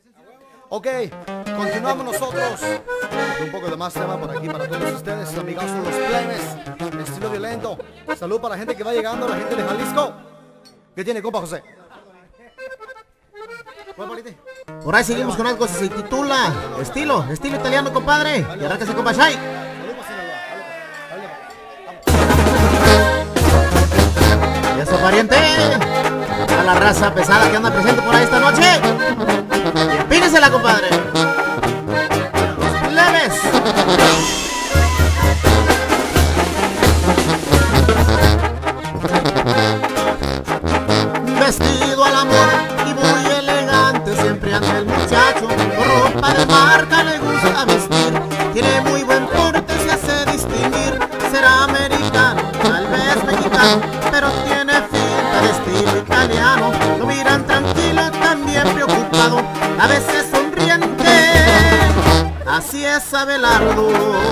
Ok, continuamos nosotros con un poco de más tema por aquí para todos ustedes, amigos de los plebes, estilo violento. Salud para la gente que va llegando, la gente de Jalisco. ¿Qué tiene, compa José? Por ahí seguimos con algo que se titula estilo italiano, compadre. Y arráncase, compa Shai. Y eso, pariente, a la raza pesada que anda presente por ahí esta noche. Y empínesela, compadre. Los plebes. Vestido a la moda y muy elegante, siempre anda el muchacho, con ropa de marca le gusta vestir. Tiene muy buen porte, se hace distinguir. Será americano, tal vez mexicano, pero tiene finta de estilo italiano. Lo miran tranquilo, también preocupado, a veces sonriente. Así es Abelardo.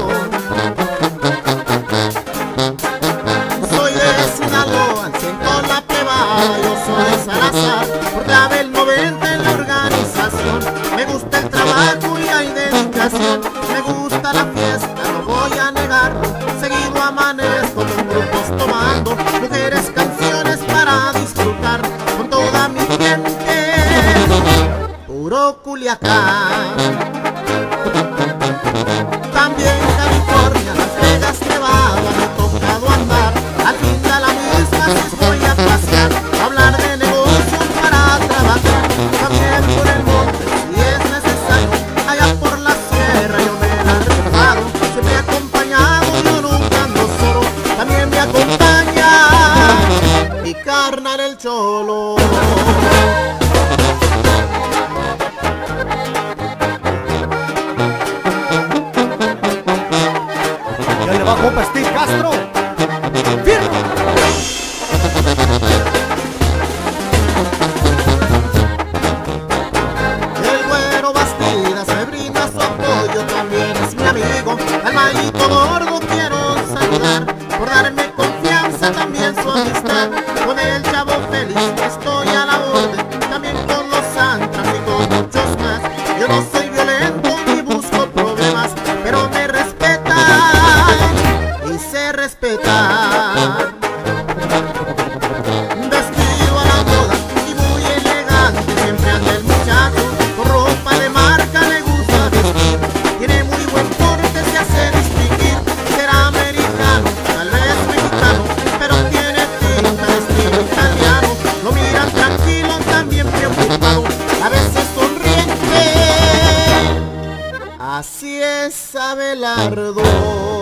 Soy de Sinaloa, siento la plebada, yo soy de Salazar, portaba el 90 en la organización. Me gusta el trabajo y hay dedicación, me gusta la fiesta, no voy a negarlo. Seguido amanezco con grupos tomando, mujeres, canciones para disfrutar con toda mi gente. Puro Culiacán, también California, Las Vegas, Nevada, me ha tocado andar. Al fin de la misma si voy a pasear, hablar de negocios para trabajar. También por el monte si es necesario, allá por la sierra yo me la he rifado. Siempre he acompañado, yo nunca ando solo. También me acompaña mi carnal el Cholo. Y ahí le va compa Steve Castro. ¡Firme! El güero Bastidas me brinda su apoyo, también es mi amigo. Al Mayito Gordo quiero saludar, por darme confianza, también su amistad. Con el Chavo Félix estoy a la orden, también con los Santras y con muchos más. Yo no soy violento ni busco problemas, pero me respetan y se respetan. Vestido a la moda y muy elegante, siempre anda el muchacho, con ropa de marca le gusta vestir. Tiene muy buen porte, se hace distinguir. Será americano, tal vez mexicano, pero tiene finta de estilo italiano. Lo miran tranquilo, también preocupado, a veces sonriente. Así es Abelardo.